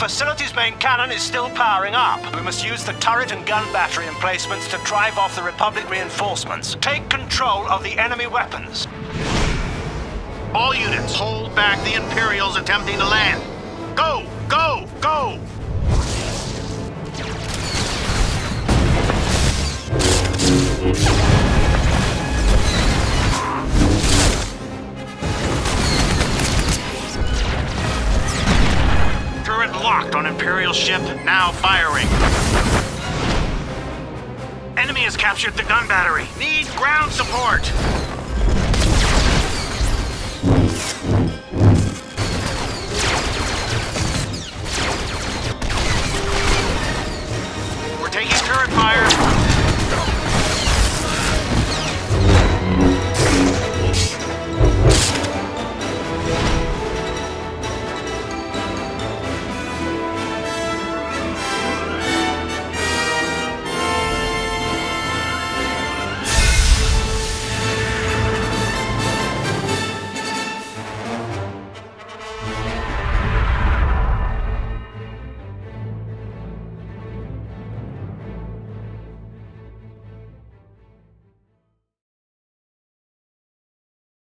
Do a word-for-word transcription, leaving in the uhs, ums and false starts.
facility's main cannon is still powering up. We must use the turret and gun battery emplacements to drive off the Republic reinforcements. Take control of the enemy weapons. All units, hold back the Imperials attempting to land. Go! Go! Go! Turret locked on Imperial ship, now firing. Enemy has captured the gun battery. Need ground support.